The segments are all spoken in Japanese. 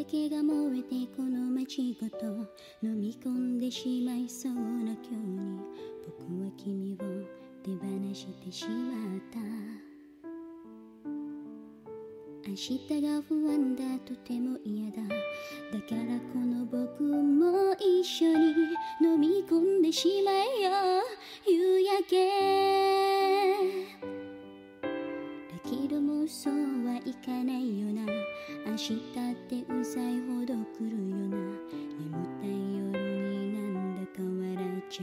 けが燃えてこの街ごと飲み込んでしまいそうな今日に、僕は君を手放してしまった。明日が不安だ、とても嫌だ。だからこの僕も一緒に飲み込んでしまえよ、夕焼け。だけどもそうはいかないよな。明日ってうざいほど来るよな。眠たい夜になんだか笑っちゃ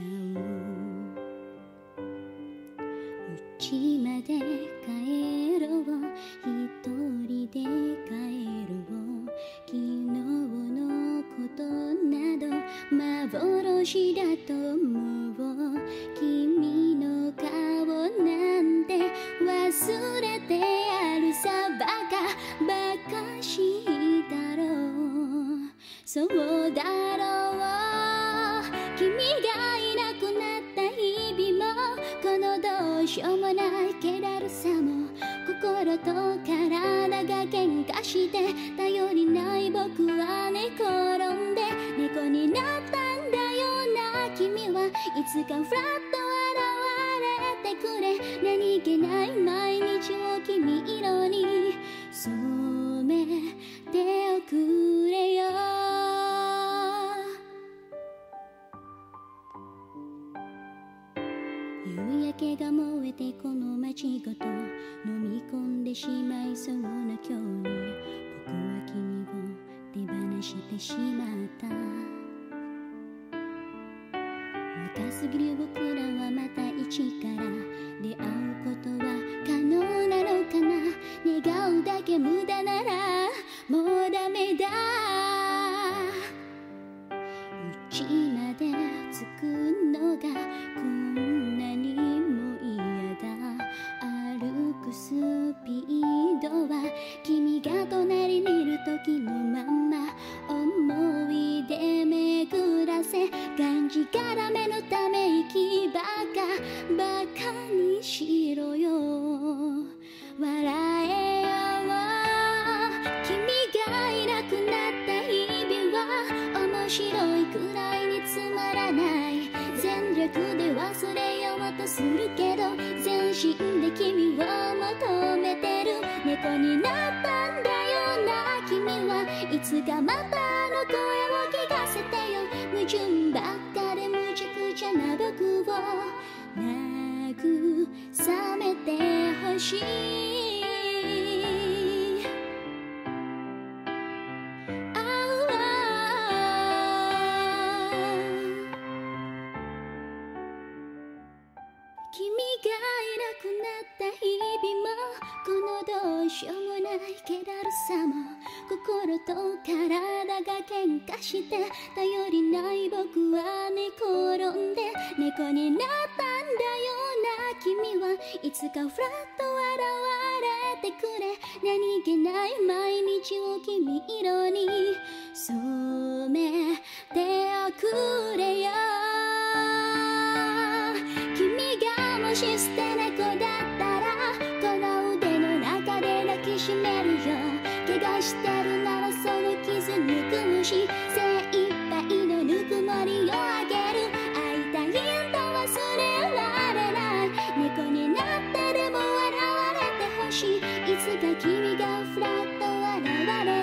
う。家まで帰ろう、一人で帰ろう。昨日のことなど幻だと思う。君の顔なんて忘れてやるさ。バカしいだろう、そうだろう。君がいなくなった日々も、このどうしようもない気だるさも、心と体が喧嘩して頼りない僕は寝転んで猫になったんだよな。君はいつかフラッと現れてくれ。何気ない毎日を君色に染めておくれよ。夕焼けが燃えてこの街ごと飲み込んでしまいそうな今日に、僕は君を手放してしまった。若すぎる僕らはまた一から出会うことは可能なのかな。願うだけ無駄ならもうダメだ。家まで着くのがこんなにも嫌だ。歩くスピードは君が隣にいる時のまま。思い出巡らせがんじがらめのため息バカにしろよ。笑えよ。君がいなくなった日々は面白いくらいにつまらない。全力で忘れようとするけど全身で君を求めてる。猫になったんだよな。君はいつかまたあの声を聞かせてよ。矛盾ばっかで無茶苦茶な僕を慰めてほしい。君がいなくなった日々も、このどうしようもない気だるさも、心と体が喧嘩して頼りない僕は寝転んで猫になったんだよな。君はいつかフラッと現れてくれ。何気ない毎日を君色に染めておくれよ。もし捨て猫だったらこの腕の中で抱きしめるよ。怪我してるならその傷ぬくむし、精一杯のぬくもりをあげる。会いたいんだ忘れられない。猫になってでも笑われてほしい。いつか君がフラッと現れ